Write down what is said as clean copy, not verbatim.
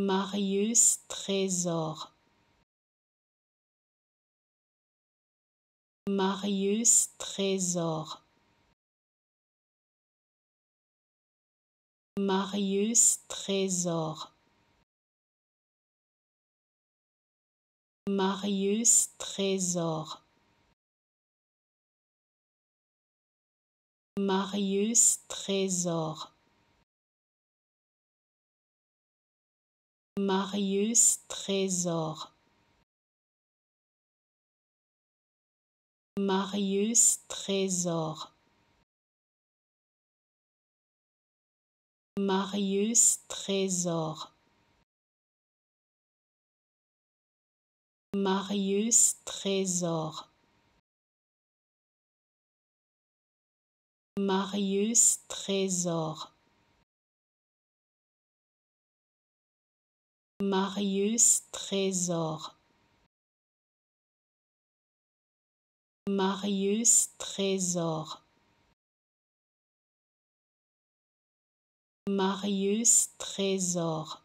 Marius Trésor. Marius Trésor. Marius Trésor. Marius Trésor. Marius Trésor. Marius Trésor. Marius Trésor. Marius Trésor. Marius Trésor. Marius Trésor. Marius Trésor. Marius Trésor. Marius Trésor.